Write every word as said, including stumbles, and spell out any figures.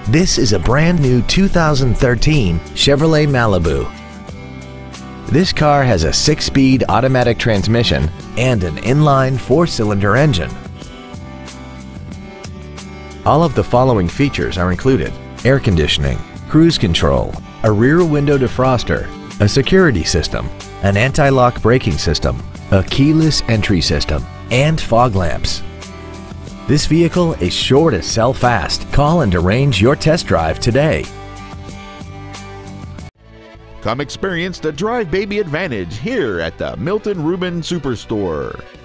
This is a brand new two thousand thirteen Chevrolet Malibu. This car has a six-speed automatic transmission and an inline four-cylinder engine. All of the following features are included: air conditioning, cruise control, a rear window defroster, a security system, an anti-lock braking system, a keyless entry system, and fog lamps. This vehicle is sure to sell fast. Call and arrange your test drive today. Come experience the Drive Baby Advantage here at the Milton Ruben Superstore.